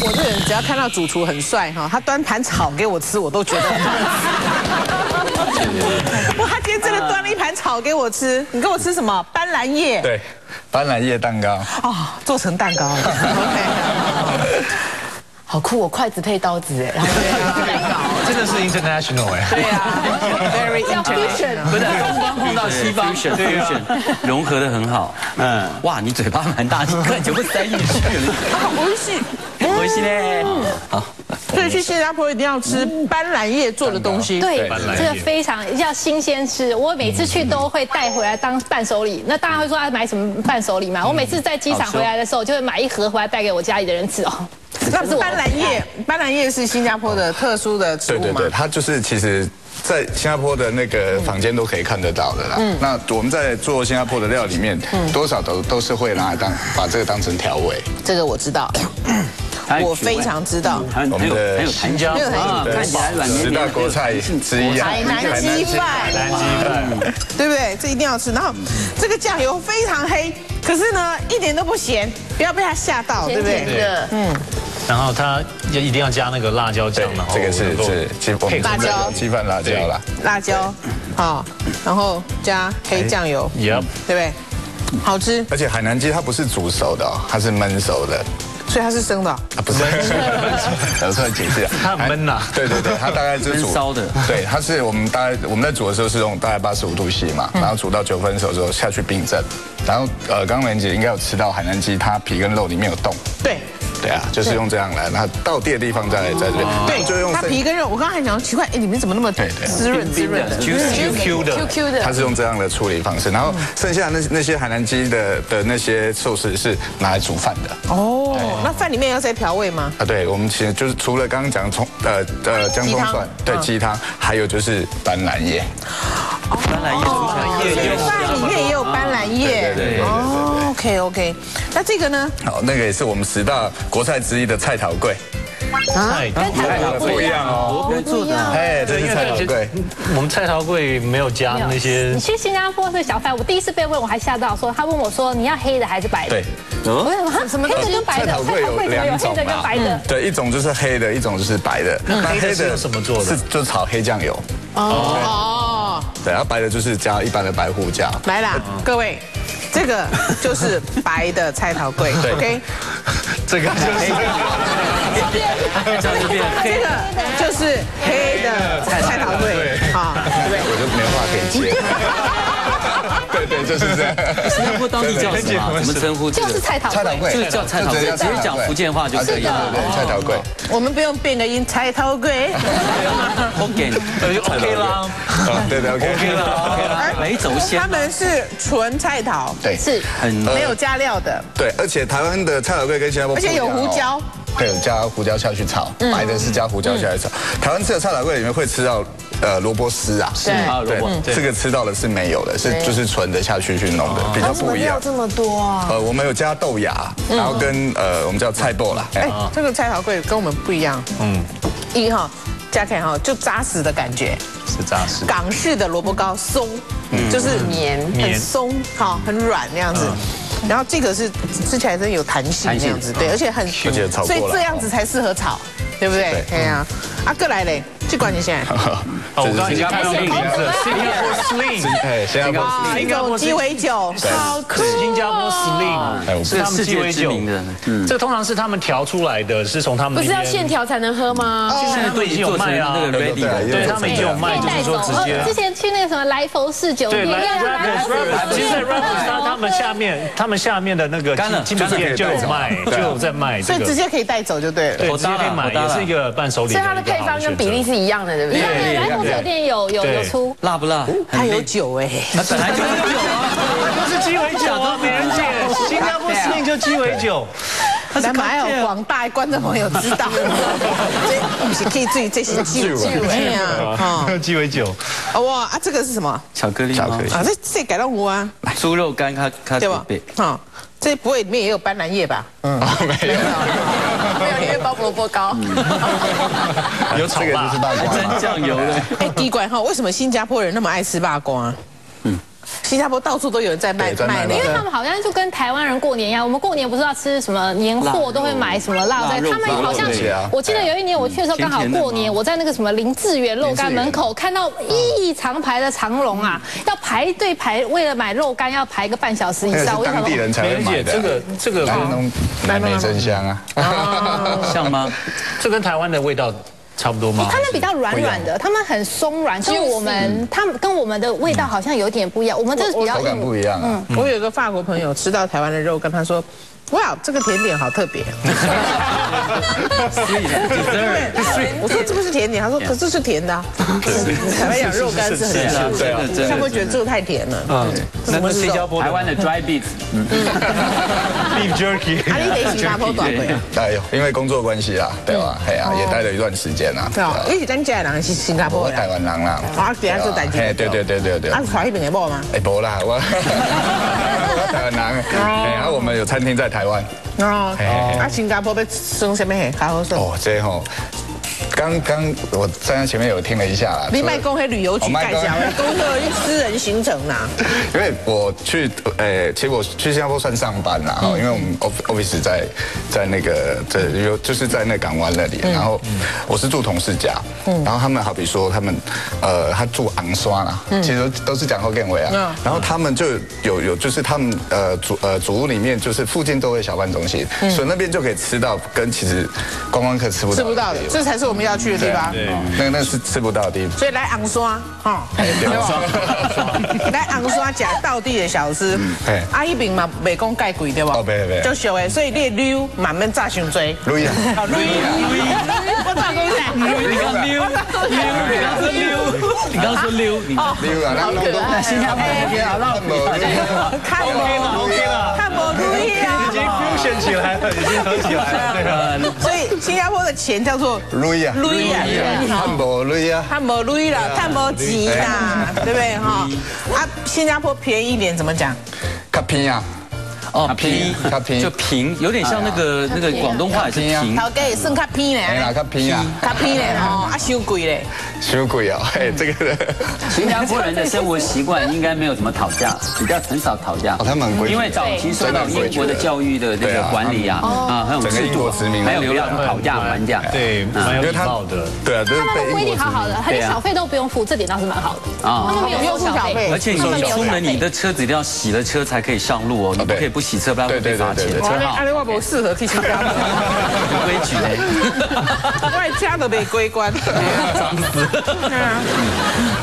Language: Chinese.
我这人只要看到主厨很帅哈，他端盘炒给我吃，我都觉得很好吃。哇，他今天真的端了一盘炒给我吃，你给我吃什么？斑斓叶。 对，斑斓叶蛋糕。 哦，做成蛋糕了。OK。 好酷，我筷子配刀子哎，然后蛋糕， 真的是 international 哎。 对啊 ，very international。 不是东方碰到西方，fusion 融合的很好。嗯，哇，你嘴巴蛮大，你看全部塞进去了。 好美味しい。 美味しいね。好。 所以去新加坡一定要吃斑斓叶做的东西。 对，这个非常要新鲜吃。我每次去都会带回来当伴手礼。那大家会说要买什么伴手礼嘛？我每次在机场回来的时候，就会买一盒回来带给我家里的人吃哦。 那斑斓叶是新加坡的特殊的植物吗？ 对对对，它就是其实。在新加坡的那个房间都可以看得到的啦。那我们在做新加坡的料里面，多少都是会拿来把这个当成调味。 这个我知道，我非常知道。 我们的很有弹性，看起来软绵绵。 10大国菜之一啊， 海南鸡饭，对不对？这一定要吃。然后这个酱油非常黑，可是呢一点都不咸，不要被它吓到，对不对？ 然后它一定要加那个辣椒酱，然后这个是辣椒鸡饭辣椒啦， 辣椒好，然后加黑酱油，对不对？好吃。 而且海南鸡它不是煮熟的哦，它是焖熟的。 所以它是生的啊？不是，有时候解释， 它很焖呐。 对对对，它大概就是煮烧的。对， 它是我们在煮的时候是用大概85度C嘛，然后煮到9分熟之后下去冰镇，然后刚刚莲姐应该有吃到海南鸡，它皮跟肉里面有洞。 对。 对啊，就是用这样来，它到地的地方在这边。 对，就用它皮跟肉。我刚刚还讲奇怪，哎，你们怎么那么滋润的 ，Q 的？ 它是用这样的处理方式，然后剩下那些海南鸡的那些寿司是拿来煮饭的。 哦，那饭里面要再调味吗？ 啊，对，我们其实就是除了刚刚讲姜葱蒜，对，鸡汤，还有就是斑斓叶。 斑斓叶， 饭里面也有斑斓叶。 对。 哦 ，OK， 那这个呢？ 好，那个也是我们10大国菜之一的菜头粿。 啊，跟菜头粿不一样哦， 别做的。 哎，这是菜头粿。 我们菜头粿没有加那些。 你去新加坡这小贩，我第一次被问，我还吓到，说他问我说你要黑的还是白的？ 对。 什么黑的跟白的？ 菜头粿有2种跟白的。 对，一种就是黑的，一种就是白的。 那黑的是用什么做的？ 是就炒黑酱油。哦。对，然后白的就是加一般的白胡椒。 来啦，各位。这个就是白的菜头粿 ，OK？ 这个就是这个就是黑的菜头粿，好，对不对？ 我就没话可以接。对，就是这样。 新加坡当地叫什么？怎么称呼？ 就是菜头粿， 就是叫菜头粿，直接讲福建话就可以了。 对，菜头粿。 我们不用变个音，菜头粿。 OK 啦。 对 OK 了。没走线。 他们是纯菜头， 对， 是很没有加料的。 对，而且台湾的菜头粿跟新加坡， 而且有胡椒。 对，有加胡椒下去炒，白的是加胡椒下去炒。台湾吃的菜头粿里面会吃到萝卜丝啊， 对， 这个吃到的是没有的，就是纯的下去弄的，比较不一样。 这么多啊？ 我们有加豆芽，然后跟我们叫菜脯啦。 哎，这个菜头粿跟我们不一样。加起来就扎实的感觉， 是扎实。 港式的萝卜糕松，就是很松，很软那样子。然后这个是吃起来真有弹性那样子，对，而且很，所以这样子才适合炒，对不对？对呀。啊，过来嘞，去管你现在。 我刚刚已经看到名字 ，Singapore Sling， 哎，新加坡一种鸡尾酒，好酷。 新加坡 Sling， 是他们鸡尾酒。这个通常是他们调出来的，是从他们不是要现调才能喝吗？ 现在都已经有卖啊，对，他们已经有卖，就是说直接。 之前去那个什么来佛士酒店， 其实在 Raffles 他们下面的那个精品店就有卖，就有在卖， 所以直接可以带走就对了。 对，直接可以买，也是一个伴手礼。 所以它的配方跟比例是一样的，对不对？ 来佛酒店有出， 辣不辣？ 它有酒哎， 那本来就是酒啊， 都是鸡尾酒啊，美人姐，新加坡司令就鸡尾酒。 来还有广大观众朋友知道，这不是可以注意这些鸡尾啊，鸡尾酒。 哇啊，这个是什么？ 巧克力吗？ 啊，这改到我啊， 猪肉干它对吧？好，这不会里面也有斑斓叶吧？ 没有， 里面包萝卜糕， 有炒这个就是大瓜， 沾酱油的。 哎，滴管哈，为什么新加坡人那么爱吃八瓜？ 新加坡到处都有人在卖那个， 因为他们好像就跟台湾人过年一样，我们过年不是要吃什么年货，都会买什么腊肉，他们好像我记得有一年我去的时候刚好过年，我在那个什么林志远肉干门口看到一长排的长龙啊，要排队为了买肉干要排个半小时以上。 当地人才会买的。 这个南美真香啊， 像吗？ 这跟台湾的味道差不多吗？ 他们比较软软的，他们很松软，他们跟我们的味道好像有点不一样。我们这是比较口感不一样啊。 我有一个法国朋友吃到台湾的肉，跟他说。哇，这个甜点好特别！我说这不是甜点，他说可是是甜的。台湾讲肉干是很甜的，对，他会觉得这个太甜了。 那新加坡台湾的 dry beef， beef jerky， 啊，你得新加坡短腿啊？ 哎呦，因为工作关系啊，对吧？哎呀，也待了一段时间啊。 对啊，你是咱家人是新加坡人？ 台湾人啦。 啊，等下做代志。 哎，对。 啊，传那边的无吗？ 哎，无啦，我台湾人。哎，然后我们有餐厅在台湾。 哦，啊，新加坡要算什么嘿？较好算。 哦，这吼。刚我站在前面有听了一下啦。 你卖公黑旅游局介绍的，公司私人行程啦。 因为我去，其实我去新加坡算上班啦，因为我们 office 在那个就是在那港湾那里，然后我是住同事家，然后他们好比说他们他住昂刷啦，其实都是讲后更尾啊，然后他们就有就是他们主屋里面就是附近都会小贩中心，所以那边就可以吃到跟其实观光客吃不到的， 这才是我们要去的地方。 那是吃不到的地方。 所以来昂刷哈，来昂刷吃道地的小吃，啊，一饼嘛袂讲介贵对不？ 哦，袂， 就俗的，所以你的溜慢慢炸伤多。 溜啊， 我炸讲啥？ 你刚说溜， 溜啊， 好可爱。 新加坡好绕看不溜啊， 已经 fusion 起来了，已经合起来了。对。 所以新加坡的钱叫做累啊，看无累啊， 看无累啦，看无钱啦，对不对哈？啊，新加坡便宜一点怎么讲？ 较偏啊。 哦，平就平，有点像那个广东话也是平。 头家算较偏嘞， 哎呀，较偏啊， 较偏嘞哦，啊，收贵嘞， 收贵啊，哎，这个新加坡人的生活习惯应该没有怎么吵架，比较很少吵架。 哦，他们很规矩， 因为早期受到英国的教育的那个管理啊，很有制度，还有不要讨价还价， 对，蛮有礼貌的。 对啊， 他们规定好好的，他连小费都不用付，这点倒是蛮好的啊。他们没有收小费， 而且你出门你的车子一定要洗了车才可以上路哦，你不可以不洗车，不然会被罚钱。 车号，阿里我不适合去新加坡， 有规矩嘞， 外家都没归关，脏死。